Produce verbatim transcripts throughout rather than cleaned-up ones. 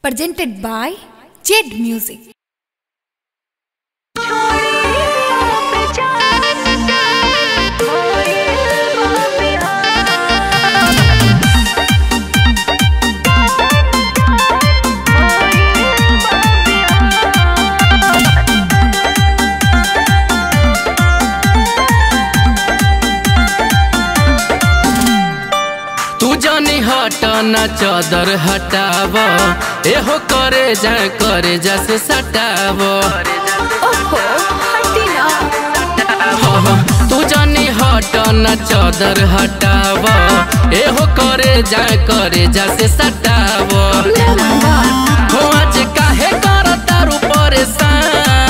presented by Jed Music. तू जानी हटाना चादर हटाव, एहो करे जा करे जा से सटाव। ओहो हटिना। तू जानी हटाना चादर हटाव, एहो करे जा करे जा से सटाव। हो आज काहे करता रू परेशान,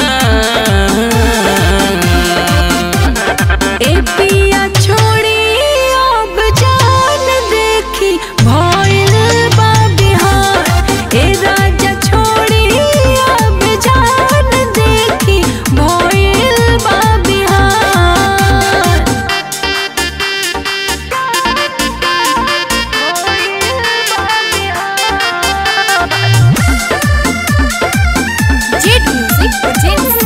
ए पिया छोड़ी अब जान देखी भइल बा बिहार। ए राजा छोड़ी अब जान देखी भइल बा बिहार। Z music presents.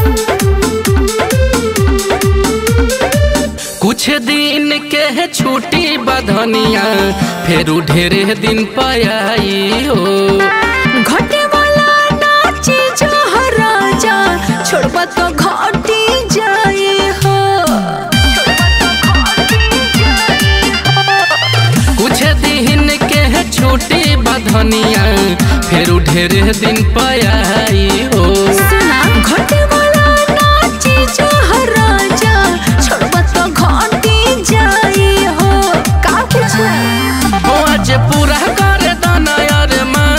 कुछ दिन के छुट्टी बधनिया फिर ढेरे दिन पाई हो। घटे वाला नाची जो हर राजा छोड़बा तो घटी जाए हो। कुछ दिन के छुट्टी बधनिया फिर ढेरे दिन पाई हो। सुना घटे वाला नाची जो हर राजा छोड़बा तो घटी जाए हो। का कुछ हो आज पूरा कर दाना यार माँ।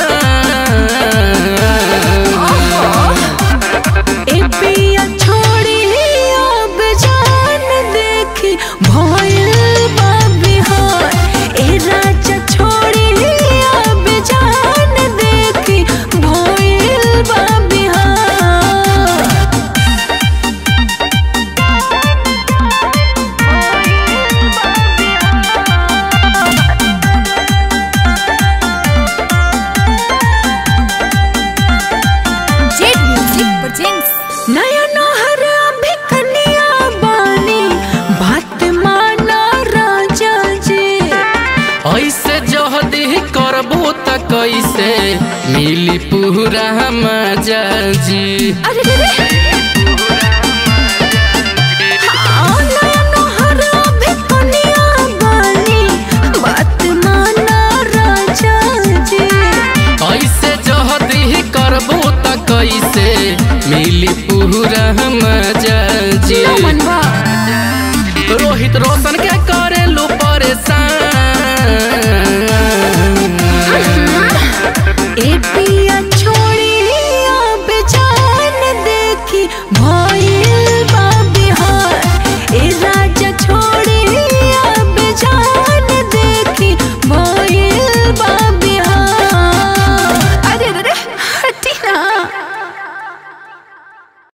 ए पिया छोड़ी अब जान देखी भइल बा बिहार। ए राजा छोड़ी अब जान देखी भइल बा बिहार। Z music presents. नया नहर अभी कन्या बानी, बात माना राजा जी। ऐसे जहदी करबू त कैसे मिली पूरा मजा जी। अरे रे रे। हाँ, नया नहर अभी कन्या बानी, बात माना राजा जी। ऐसे जहदी करबू त कैसे मिली पूरा मजा जी। मनवा रोहित रोशन के कर